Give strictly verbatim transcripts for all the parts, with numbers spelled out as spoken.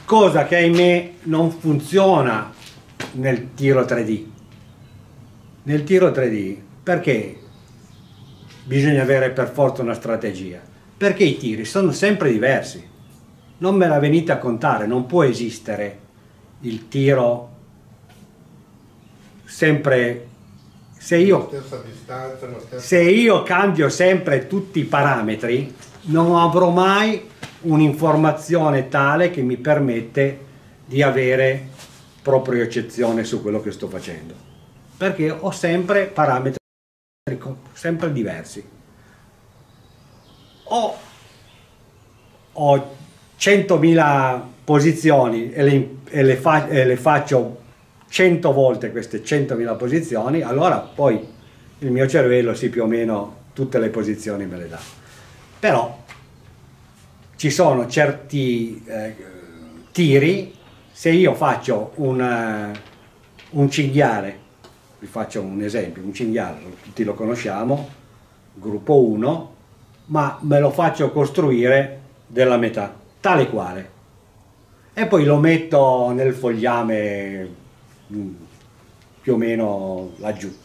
cosa che ahimè non funziona nel tiro tre D. Nel tiro tre D, perché bisogna avere per forza una strategia? Perché i tiri sono sempre diversi. Non me la venite a contare, non può esistere il tiro sempre. Se io, se io cambio sempre tutti i parametri, non avrò mai un'informazione tale che mi permette di avere propriocezione su quello che sto facendo, perché ho sempre parametri sempre diversi. Ho, ho centomila posizioni e le, e, le fa, e le faccio cento volte queste centomila posizioni, allora poi il mio cervello sì, più o meno tutte le posizioni me le dà. Però ci sono certi eh, tiri, se io faccio un, uh, un cinghiale, vi faccio un esempio, un cinghiale, tutti lo conosciamo, gruppo uno, ma me lo faccio costruire della metà, tale quale, e poi lo metto nel fogliame mh, più o meno laggiù,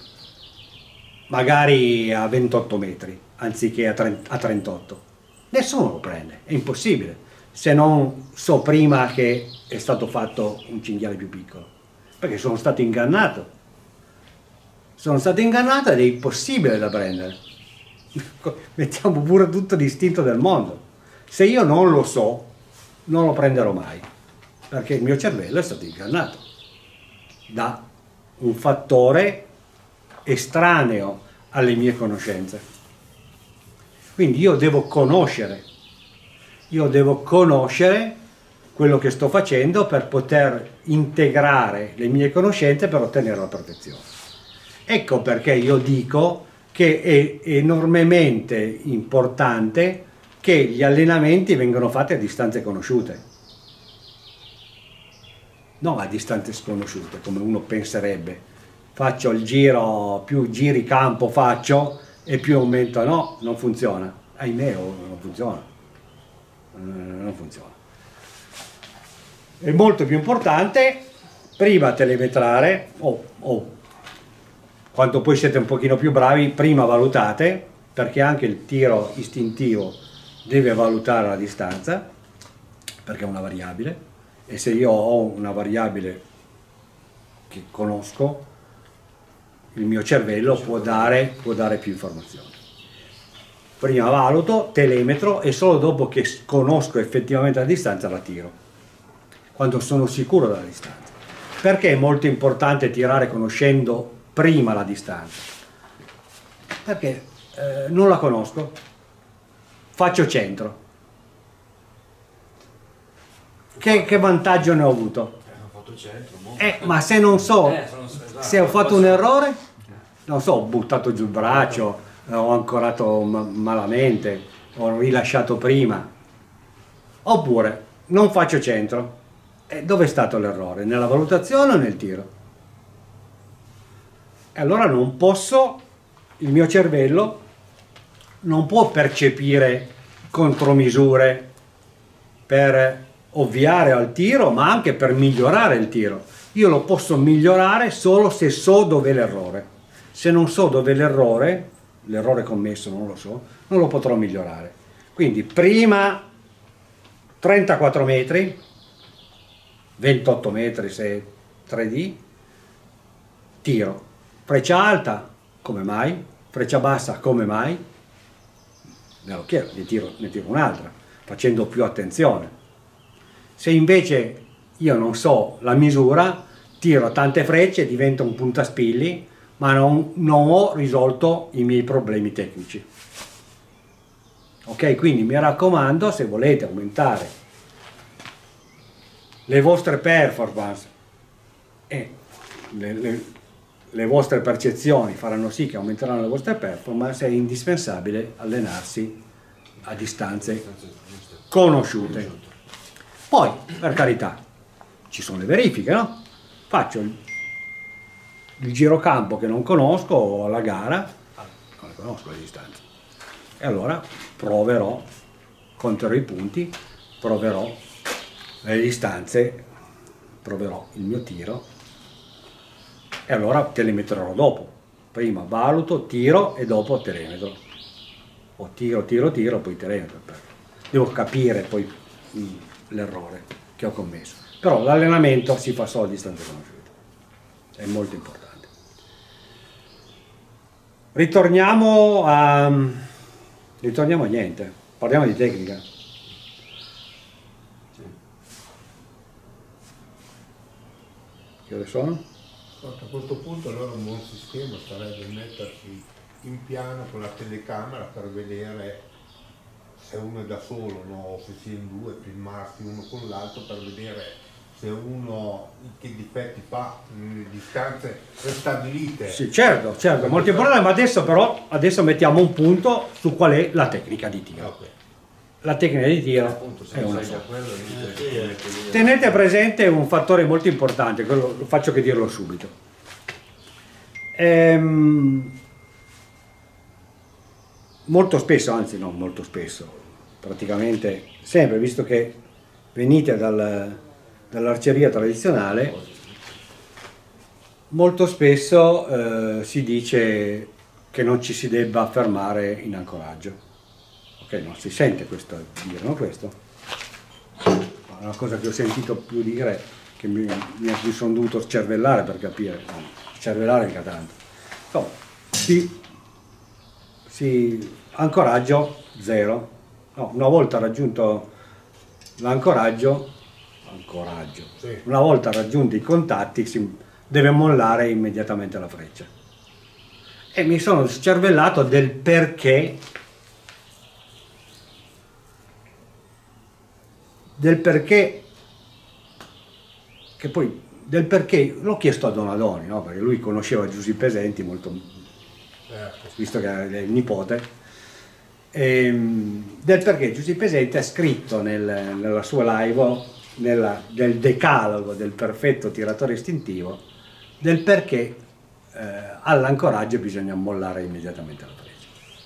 magari a ventotto metri anziché a, a trentotto. Nessuno lo prende, è impossibile, se non so prima che è stato fatto un cinghiale più piccolo, perché sono stato ingannato. Sono stato ingannato ed è impossibile da prendere. Mettiamo pure tutto l'istinto del mondo. Se io non lo so, non lo prenderò mai, perché il mio cervello è stato ingannato da un fattore estraneo alle mie conoscenze. Quindi io devo conoscere, io devo conoscere quello che sto facendo per poter integrare le mie conoscenze per ottenere la perfezione. Ecco perché io dico che è enormemente importante che gli allenamenti vengano fatti a distanze conosciute, non a distanze sconosciute come uno penserebbe. Faccio il giro, più giri campo faccio e più aumento. No, non funziona, ahimè non funziona, non funziona. È molto più importante prima telemetrare o, o quando poi siete un pochino più bravi, prima valutate, perché anche il tiro istintivo deve valutare la distanza, perché è una variabile, e se io ho una variabile che conosco, il mio cervello può dare, può dare più informazioni. Prima valuto, telemetro, e solo dopo che conosco effettivamente la distanza la tiro, quando sono sicuro della distanza. Perché è molto importante tirare conoscendo prima la distanza? Perché eh, non la conosco, faccio centro, che, che vantaggio ne ho avuto? Eh, ma se non so, se ho fatto un errore, non so, ho buttato giù il braccio, ho ancorato ma malamente, ho rilasciato prima, oppure non faccio centro, e dove è stato l'errore? Nella valutazione o nel tiro? E allora non posso, il mio cervello non può percepire contromisure per ovviare al tiro, ma anche per migliorare il tiro. Io lo posso migliorare solo se so dov'è l'errore. Se non so dov'è l'errore, l'errore commesso non lo so, non lo potrò migliorare. Quindi prima trentaquattro metri, ventotto metri se tre D, tiro. Freccia alta, come mai? Freccia bassa, come mai? Me lo chiedo, ne tiro, ne tiro un'altra, facendo più attenzione. Se invece io non so la misura, tiro tante frecce, divento un puntaspilli, ma non, non ho risolto i miei problemi tecnici. Ok, quindi mi raccomando, se volete aumentare le vostre performance e le, le, le vostre percezioni faranno sì che aumenteranno le vostre performance, è indispensabile allenarsi a distanze conosciute. Poi, per carità, ci sono le verifiche, no? Faccio il, il girocampo che non conosco alla gara, non le conosco le distanze, e allora proverò, conterò i punti, proverò le distanze, proverò il mio tiro e allora telemetrerò dopo. Prima valuto, tiro e dopo telemetro. O tiro, tiro, tiro, poi telemetro. Devo capire poi l'errore che ho commesso. Però l'allenamento si fa solo a distanze conosciute. È molto importante. Ritorniamo a... Ritorniamo a niente. Parliamo di tecnica. Che ore sono? A questo punto allora un buon sistema sarebbe mettersi in piano con la telecamera per vedere se uno è da solo, no? O se si è in due, filmarsi uno con l'altro per vedere se uno che difetti fa nelle distanze prestabilite. Sì, certo, certo, molto importante, ma adesso però adesso mettiamo un punto su qual è la tecnica di tiro. Okay. La tecnica di tiro appunto, se è non una sai già sola. quello, Eh, sì. Tenete presente un fattore molto importante, quello lo faccio che dirlo subito. Ehm, molto spesso, anzi non molto spesso, praticamente sempre, visto che venite dal, dall'arceria tradizionale, molto spesso eh, si dice che non ci si debba fermare in ancoraggio. Ok, non si sente questo dire, no? Questo è una cosa che ho sentito più dire, che mi, mi, mi sono dovuto cervellare per capire, no, cervellare mica tanto. Insomma, si, si, ancoraggio zero, no, una volta raggiunto l'ancoraggio, ancoraggio, Sì. una volta raggiunti i contatti si deve mollare immediatamente la freccia. E mi sono scervellato del perché del perché, che poi del perché l'ho chiesto a Donadoni, no? Perché lui conosceva Giuseppe Pesenti molto, Certo. visto che era il nipote, e, del perché Giuseppe Pesenti ha scritto nel, nella sua live, nella, nel decalogo del perfetto tiratore istintivo, del perché eh, all'ancoraggio bisogna mollare immediatamente la freccia.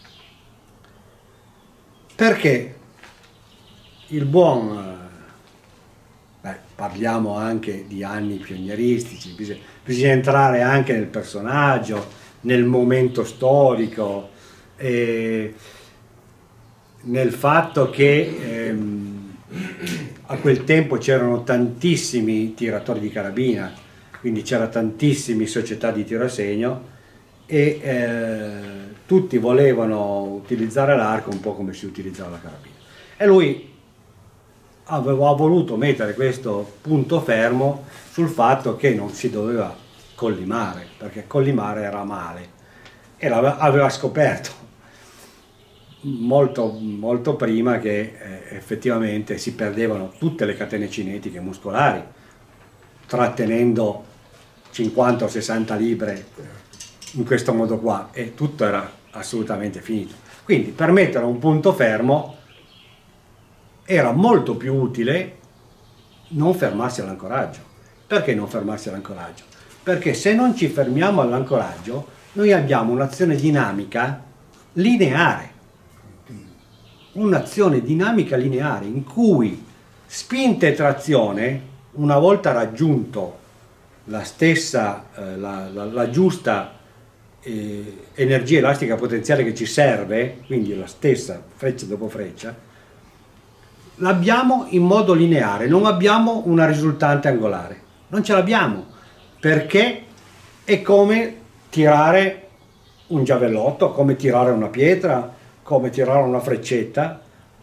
Perché il buon... Beh, parliamo anche di anni pionieristici, bisogna, bisogna entrare anche nel personaggio, nel momento storico, eh, nel fatto che ehm, a quel tempo c'erano tantissimi tiratori di carabina, quindi c'era tantissime società di tiro a segno e eh, tutti volevano utilizzare l'arco un po' come si utilizzava la carabina. E lui aveva voluto mettere questo punto fermo sul fatto che non si doveva collimare, perché collimare era male, e l'aveva scoperto molto, molto prima che eh, effettivamente si perdevano tutte le catene cinetiche muscolari trattenendo cinquanta o sessanta libre in questo modo qua, e tutto era assolutamente finito. Quindi per mettere un punto fermo era molto più utile non fermarsi all'ancoraggio. Perché non fermarsi all'ancoraggio? Perché se non ci fermiamo all'ancoraggio noi abbiamo un'azione dinamica lineare, un'azione dinamica lineare in cui spinta e trazione, una volta raggiunto la stessa, eh, la, la, la giusta eh, energia elastica potenziale che ci serve, quindi la stessa freccia dopo freccia, l'abbiamo in modo lineare, non abbiamo una risultante angolare, non ce l'abbiamo, perché è come tirare un giavellotto, come tirare una pietra, come tirare una freccetta.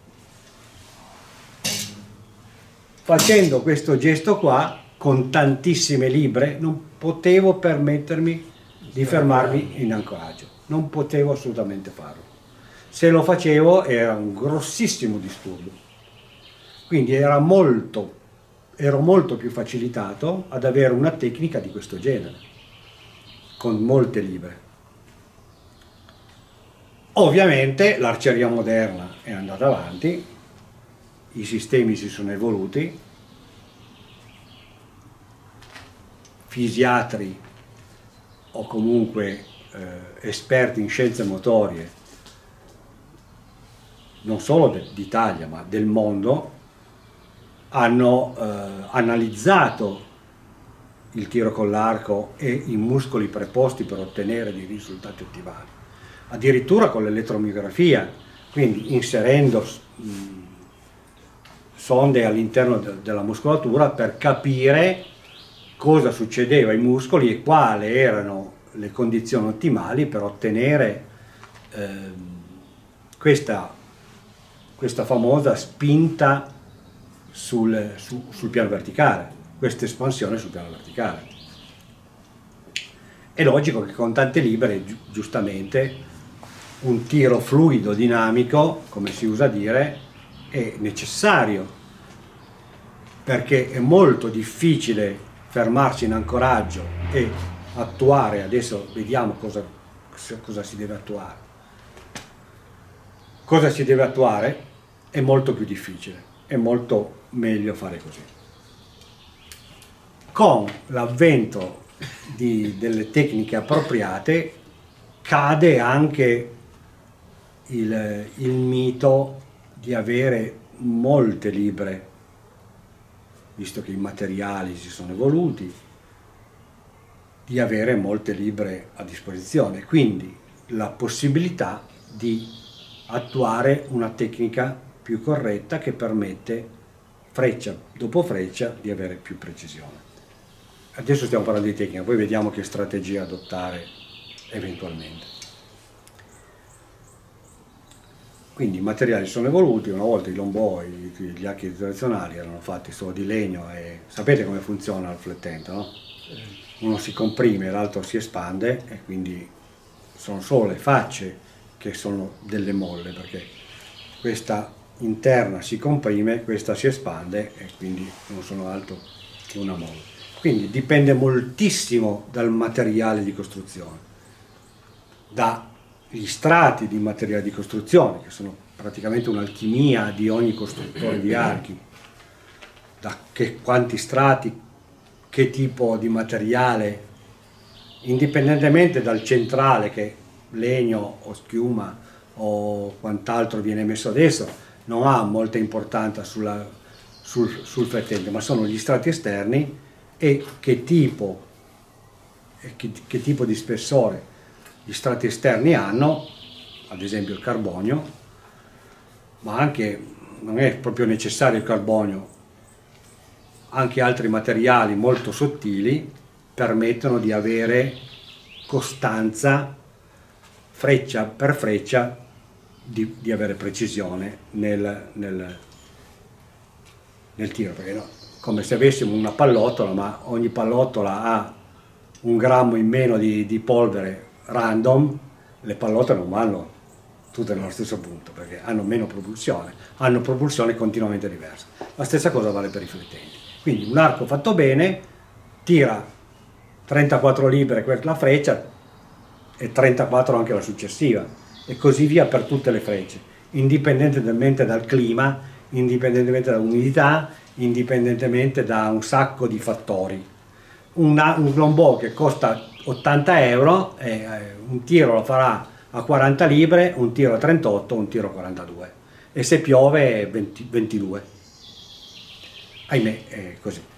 Facendo questo gesto qua, con tantissime libre, non potevo permettermi di fermarmi in ancoraggio, non potevo assolutamente farlo. Se lo facevo era un grossissimo disturbo. Quindi era molto, ero molto più facilitato ad avere una tecnica di questo genere, con molte libre. Ovviamente l'arceria moderna è andata avanti, i sistemi si sono evoluti, fisiatri o comunque eh, esperti in scienze motorie, non solo d'Italia ma del mondo, hanno eh, analizzato il tiro con l'arco e i muscoli preposti per ottenere dei risultati ottimali, addirittura con l'elettromiografia, quindi inserendo mh, sonde all'interno de della muscolatura per capire cosa succedeva ai muscoli e quali erano le condizioni ottimali per ottenere eh, questa, questa famosa spinta sul, su, sul piano verticale, questa espansione sul piano verticale. È logico che con tante libere, gi giustamente, un tiro fluido, dinamico, come si usa dire, è necessario, perché è molto difficile fermarsi in ancoraggio e attuare. Adesso vediamo cosa, cosa si deve attuare. Cosa si deve attuare è molto più difficile, è molto meglio fare così. Con l'avvento delle tecniche appropriate cade anche il, il mito di avere molte libre, visto che i materiali si sono evoluti, di avere molte libre a disposizione, quindi la possibilità di attuare una tecnica più corretta che permette freccia dopo freccia di avere più precisione. Adesso stiamo parlando di tecnica, poi vediamo che strategia adottare eventualmente. Quindi i materiali sono evoluti. Una volta i lombò, gli archi tradizionali erano fatti solo di legno e sapete come funziona il flettente, no? Uno si comprime, l'altro si espande e quindi sono solo le facce che sono delle molle, perché questa interna si comprime, questa si espande e quindi non sono altro che una molla. Quindi dipende moltissimo dal materiale di costruzione, dagli strati di materiale di costruzione, che sono praticamente un'alchimia di ogni costruttore di archi, da che, quanti strati, che tipo di materiale, indipendentemente dal centrale, che legno o schiuma o quant'altro viene messo adesso, non ha molta importanza sulla, sul, sul flettente, ma sono gli strati esterni e che tipo, e che, che tipo di spessore gli strati esterni hanno, ad esempio il carbonio, ma anche, non è proprio necessario il carbonio, anche altri materiali molto sottili permettono di avere costanza, freccia per freccia, di, di avere precisione nel, nel, nel tiro, perché no? Come se avessimo una pallottola, ma ogni pallottola ha un grammo in meno di, di polvere random. Le pallottole non vanno tutte nello stesso punto, perché hanno meno propulsione, hanno propulsione continuamente diversa. La stessa cosa vale per i flettenti. Quindi un arco fatto bene tira trentaquattro libbre la freccia e trentaquattro anche la successiva, e così via per tutte le frecce, indipendentemente dal clima, indipendentemente dall'umidità, indipendentemente da un sacco di fattori. Una, un lombò che costa ottanta euro, eh, un tiro lo farà a quaranta libbre, un tiro a trentotto, un tiro a quarantadue, e se piove venti, ventidue. Ahimè, è così.